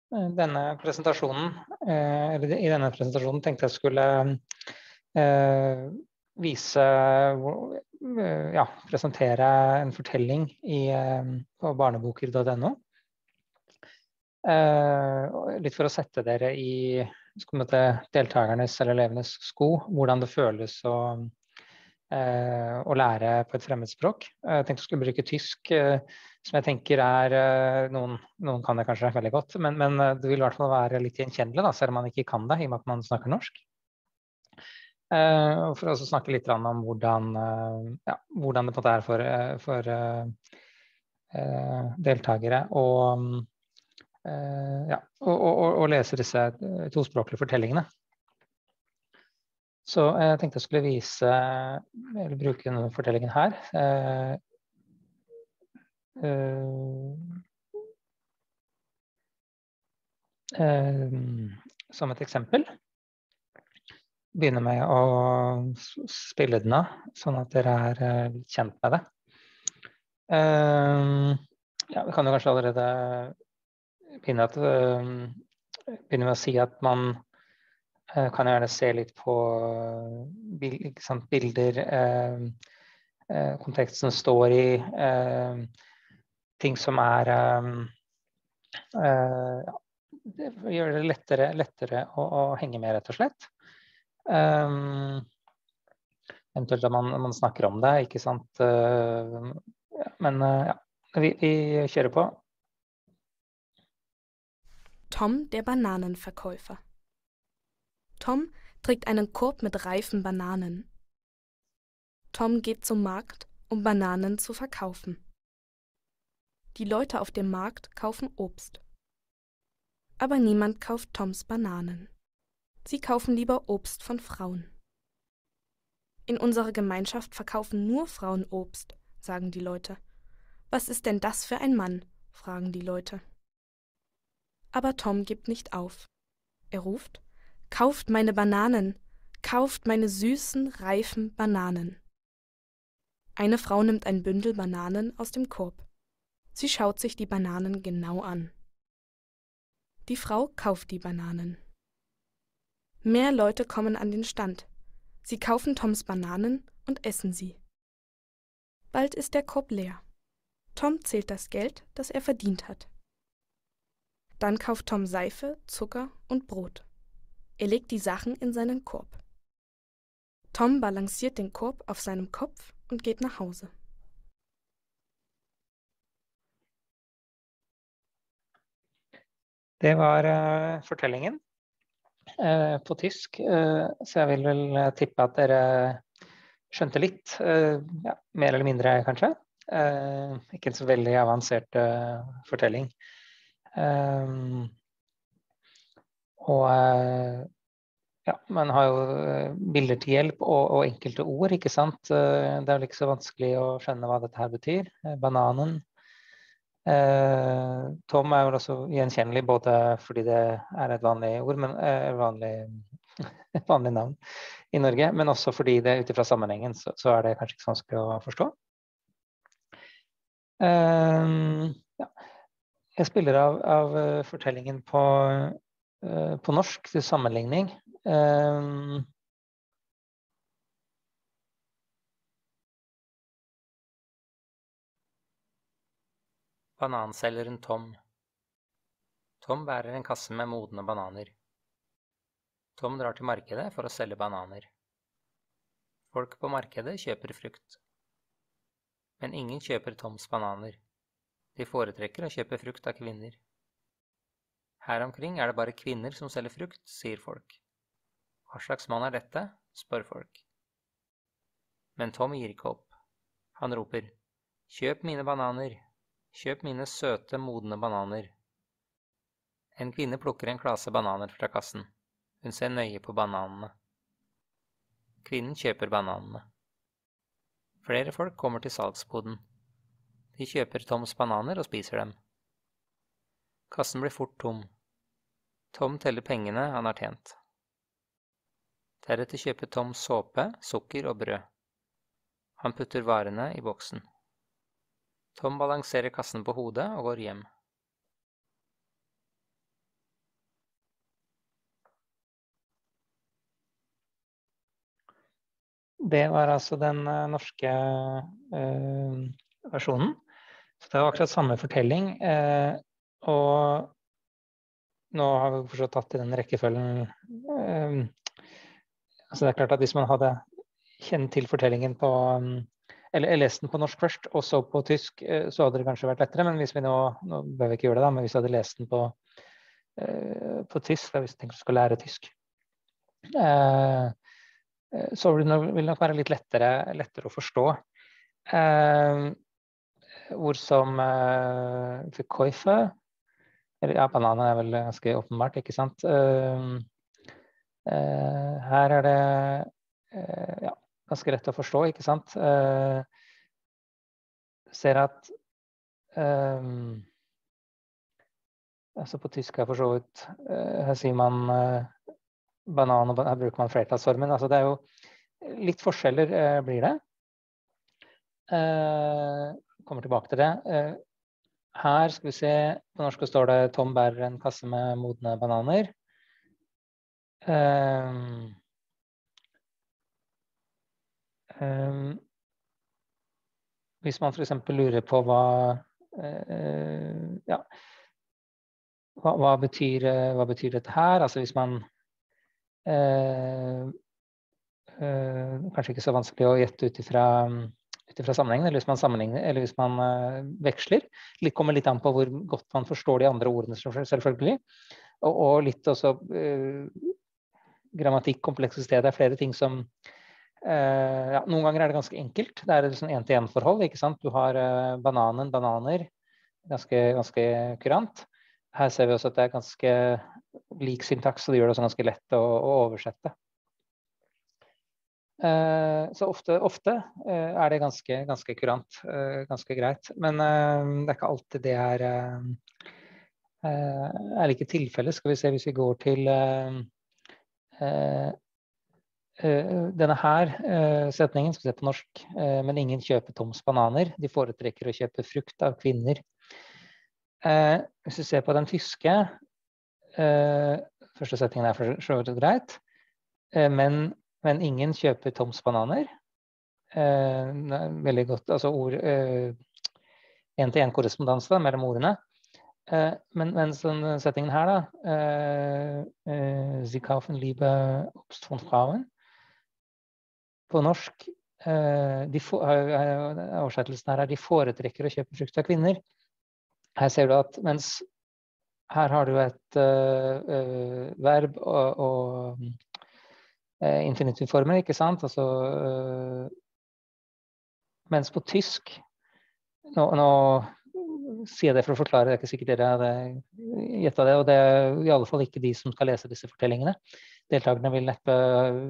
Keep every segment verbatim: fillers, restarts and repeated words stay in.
denne presentasjonen, eh, eller i denne presentasjonen tenkte jeg skulle eh, vise, hvor- eh, ja, presentere en fortelling i, eh, på barneboker punktum no. Eh, litt for å sette dere i skal vi si, deltakernes eller elevenes sko, hvordan det føles å, eh, å lære på et fremmedspråk. Jeg tenkte jeg skulle bruke tysk, eh, som jeg tenker er eh, noen, noen kan det kanskje veldig godt, men, men eh, det vil i hvert fall være litt gjenkjennelig, da, selv om man ikke kan det, i og med at man snakker norsk. Eh, og for å også snakke litt om hvordan, eh, ja, hvordan det på en måte er for, eh, for eh, eh, deltakere og Uh, ja, og, og, og lese disse tospråklige fortellingene. Så jeg tenkte jeg skulle vise, eller bruke denne fortellingen her, uh, uh, uh, som et eksempel. Begynne med å spille den av, sånn at dere er uh, kjent med det. Uh, ja, vi kan jo kanskje allerede begynne, at, uh, begynne med å si at man kan gjerne se litt på ikke sant, bilder, eh, konteksten står i, eh, ting som er eh, ja, det gjør det lettere, lettere å, å henge med, rett og slett. Um, eventuelt at man, man snakker om det, ikke sant. Uh, men uh, ja, vi, vi kjører på. Tom, der Bananenverkäufer. Tom trägt einen Korb mit reifen Bananen. Tom geht zum Markt, um Bananen zu verkaufen. Die Leute auf dem Markt kaufen Obst. Aber niemand kauft Toms Bananen. Sie kaufen lieber Obst von Frauen. In unserer Gemeinschaft verkaufen nur Frauen Obst, sagen die Leute. Was ist denn das für ein Mann? Fragen die Leute. Aber Tom gibt nicht auf. Er ruft: Kauft meine Bananen! Kauft meine süßen, reifen Bananen! Eine Frau nimmt ein Bündel Bananen aus dem Korb. Sie schaut sich die Bananen genau an. Die Frau kauft die Bananen. Mehr Leute kommen an den Stand. Sie kaufen Toms Bananen und essen sie. Bald ist der Korb leer. Tom zählt das Geld, das er verdient hat. Dann kauft Tom Seife, Zucker und Brot. Er legt die Sachen in seinen Korb. Tom balanciert den Korb auf seinem Kopf und geht nach Hause. Det var uh, fortellingen uh, på tysk, uh, så jeg vil vel tippe at dere skjønte litt, uh, ja, mer eller mindre kanskje. Uh, ikke en så veldig avansert uh, fortelling. Uh, og uh, ja, man har jo bilder til hjelp og, og enkelte ord, ikke sant? Uh, det er vel ikke så vanskelig å skjønne hva dette her betyr. Uh, bananen. Uh, Tom er jo også gjenkjennelig både fordi det er et vanlig ord, men uh, vanlig, vanlig navn i Norge, men også fordi det ut ifra sammenhengen så, så er det kanskje ikke så vanskelig å forstå. Uh, ja. Jeg spiller av, av fortellingen på, uh, på norsk til sammenligning. Uh, Bananselgeren Tom. Tom bærer en kasse med modne bananer. Tom drar til markedet for å selge bananer. Folk på markedet kjøper frukt. Men ingen kjøper Toms bananer. De foretrekker å kjøpe frukt av kvinner. Her omkring er det bare kvinner som selger frukt, sier folk. Hva slags mann er dette? Spør folk. Men Tom gir ikke opp. Han roper: Kjøp mine bananer! Kjøp mine søte, modne bananer. En kvinne plukker en klase bananer fra kassen. Hun ser nøye på bananene. Kvinnen kjøper bananene. Flere folk kommer til salgsboden. De kjøper Toms bananer og spiser dem. Kassen blir fort tom. Tom teller pengene han har tjent. Deretter kjøper Tom såpe, sukker og brød. Han putter varene i boksen. Tom balanserer kassen på hodet og går hjem. det var altså den uh, norske uh, versjonen. Så det var akkurat samme fortelling, uh, og nå har vi forstått tatt i den rekkefølgen. Uh, altså det er klart at hvis man hadde kjent til fortellingen på, um, eller lest den på norsk først, og så på tysk, uh, så hadde det kanskje vært lettere, men hvis vi nå, nå bør vi ikke gjøre det da, men hvis vi hadde lest den på, uh, på tysk, da, hvis vi tenker å skal lære tysk, uh, så vil det nok, vil det nok være litt lettere, lettere å forstå. Uh, ord som uh, Verkäufer, eller ja, bananen er vel ganske åpenbart, ikke sant? Uh, uh, her er det uh, ja, ganske lett å forstå, ikke sant? Uh, ser at uh, altså på tysk er for så vidt, uh, her sier man uh, banan, og her bruker man flertallsformen. Altså det er jo litt forskjeller uh, blir det. Uh, kommer tilbake til det. Uh, her skal vi se, på norsk står det Tom bærer en kasse med modne bananer. Uh, uh, hvis man for eksempel lurer på hva, uh, ja, hva, hva, betyr, hva betyr dette her? Altså hvis man Uh, uh, kanskje ikke så vanskelig å gjette ut ifra, ut ifra sammenhengen, eller hvis man sammenligner, eller hvis man uh, veksler. Litt kommer litt an på hvor godt man forstår de andre ordene selvfølgelig, og, og litt også uh, grammatikk, kompleksitet, det er flere ting som uh, ja, noen ganger er det ganske enkelt, det er et sånn en-til-en-forhold, ikke sant? Du har uh, bananen, bananer, ganske, ganske kurant. Her ser vi også at det er ganske lik syntaks, så det gjør det også ganske lett å, å oversette. Uh, så ofte, ofte uh, er det ganske, ganske kurant, uh, ganske greit. Men uh, det er ikke alltid det er, uh, uh, er ikke tilfellet. Skal vi se hvis vi går til uh, uh, uh, denne her uh, setningen, skal vi se på norsk, uh, men ingen kjøper Toms bananer. De foretrekker å kjøpe frukt av kvinner. Uh, hvis vi ser på den tyske, uh, første setningen er for så vidt greit, uh, men, men ingen kjøper Toms bananer. Uh, veldig godt, altså ord, uh, en-til-en korrespondanse mellom ordene. Uh, men, men sånn setningen her da, uh, uh, Sie kaufen liebe Obst von Frauen. På norsk, uh, de for, uh, oversettelsen her er de foretrekker å kjøpe frukt av kvinner. Her ser du at mens her har du et uh, uh, verb og, og uh, infinitivformer, ikke sant? Altså, uh, mens på tysk, nå, nå sier jeg det for å forklare, det er ikke sikkert dere hadde gjettet det, og det er i alle fall ikke de som skal lese disse fortellingene. Deltakerne vil neppe,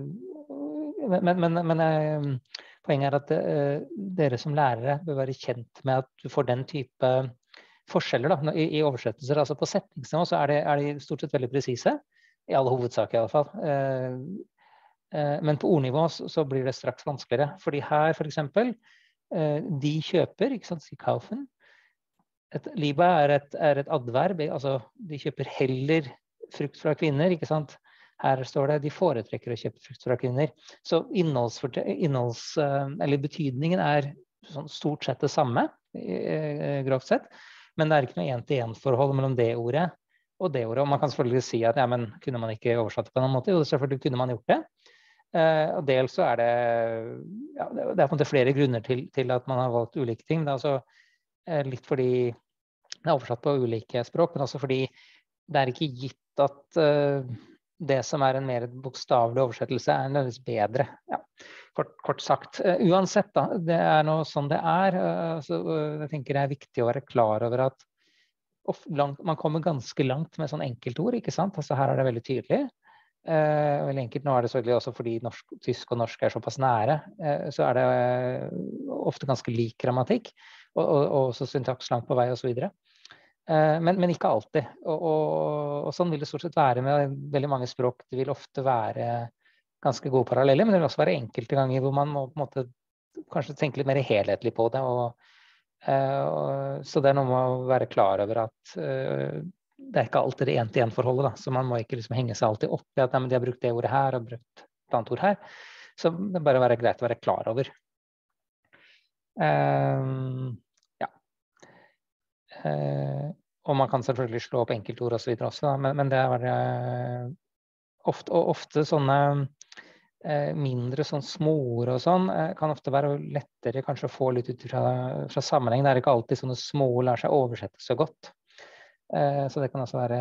men, men, men uh, poenget er at uh, dere som lærere bør være kjent med at du får den type forskjeller da, i, i oversettelser. Altså på setningsnivå så er, det, er de stort sett veldig presise, i alle hovedsaker i alle fall. Eh, eh, men på ordnivå så, så blir det straks vanskeligere. Fordi her for eksempel, eh, de kjøper, ikke sant, sie kaufen. Et, liba er et, er et adverb, altså de kjøper heller frukt fra kvinner, ikke sant. Her står det, de foretrekker å kjøpe frukt fra kvinner. Så innholds, innholds, eller betydningen er sånn stort sett det samme, eh, grovt sett. Men det er ikke noe en-til-en-forhold mellom det ordet og det ordet. Og man kan selvfølgelig si at ja, men kunne man ikke oversatt det på en måte? Jo, selvfølgelig kunne man gjort det. Eh, og dels så er det, ja, det er på en måte flere grunner til, til at man har valgt ulike ting. Det er altså eh, litt fordi det er oversatt på ulike språk, men også fordi det er ikke gitt at eh, det som er en mer bokstavelig oversettelse er nødvendigvis bedre. Ja. Kort, kort sagt. Uh, uansett da, det er noe sånn det er. Uh, så, uh, jeg tenker det er viktig å være klar over at of, langt, man kommer ganske langt med sånn enkeltord, ikke sant? Altså her er det veldig tydelig. Uh, veldig enkelt. Nå er det selvfølgelig også fordi norsk, tysk og norsk er såpass nære, uh, så er det uh, ofte ganske lik grammatikk, og, og, og også syntaks langt på vei og så videre. Uh, men, men ikke alltid. Og, og, og sånn vil det stort sett være med veldig mange språk. Det vil ofte være ganske gode paralleller, men det vil også være enkelte ganger hvor man må på en måte kanskje tenke litt mer helhetlig på det. Og, uh, og, så det er noe med å være klar over at uh, det er ikke alltid det en-til-en-forholdet, da. Så man må ikke liksom henge seg alltid opp i at nei, men de har brukt det ordet her og brukt et annet ord her. Så det bare være greit å være klar over. Uh, ja. Uh, og man kan selvfølgelig slå opp enkeltord og så videre også, men, men det er uh, ofte, og ofte sånne uh, mindre sånn småord og sånn, uh, kan ofte være lettere kanskje å få litt ut fra, fra sammenheng. Det er ikke alltid sånne små lar seg oversette så godt. Uh, så det kan også være,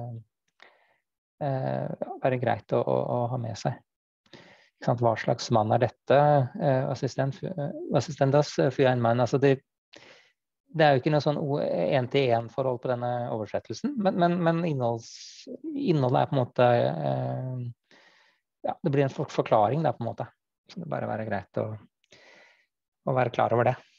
uh, være greit å, å, å ha med seg. Hva slags mann er dette? Uh, assistent, uh, assistentas für ein Mann. Altså det, det er jo ikke noe sånn en-til-en-forhold på denne oversettelsen, men, men, men innholds, innholdet er på en måte uh, ja, det blir en forklaring der på en måte. Så det bare være greit å, å være klar over det.